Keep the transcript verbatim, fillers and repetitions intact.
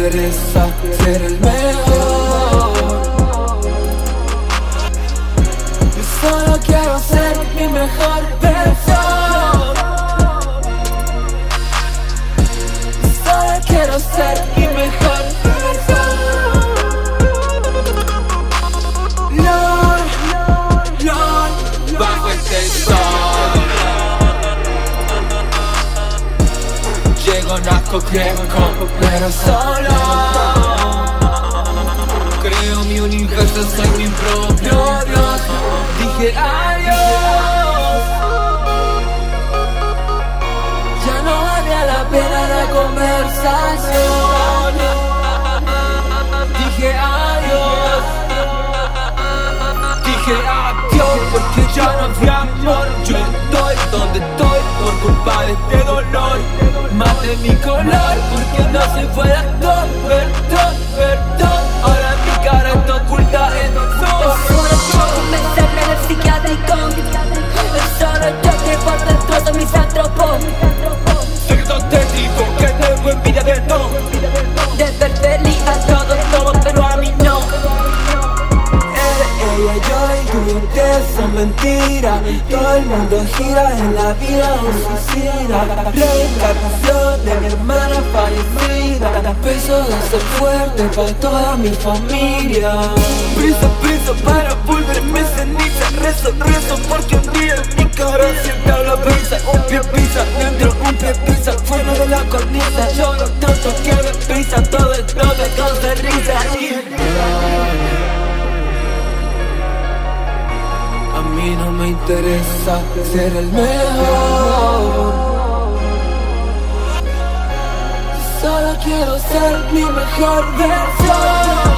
interesa ser el mejor. Yo solo quiero ser mi mejor versión. Yo solo quiero ser mi mejor versión. Lord, Lord, bajo este sol. Llego, nazco, creo, pero solo. Creo mi universo, soy mi propio Dios. Dije adiós. Ya no valía la pena la conversación. Dije adiós. Dije adiós porque ya no había amor. Yo estoy donde estoy por culpa de este dolor. Mate mi color porque no soy buen actor. Perdón, perdón, ahora mi cara está oculta en sol. Solo yo me encerré en el psiquiátrico. Solo yo que por dentro soy misántropo. Secreto técnico que tengo envidia de todo. De ver feliz a todos, todos, pero a mí no. Ella, yo y tú y usted son mentiras. Todo el mundo gira en la vida un suicida. Reencarnación de mi hermana fallecida. Peso de ser fuerte para toda mi familia. Prisa, prisa para volverme ceniza. Rezo, rezo porque un día mi cara siempre habla brisa. Un pie pisa, dentro un pie pisa. Fuera de la cornisa, lloro tanto que me pisa. Todo esto me causa risa. A mí no me interesa ser el mejor. Solo quiero ser mi mejor versión.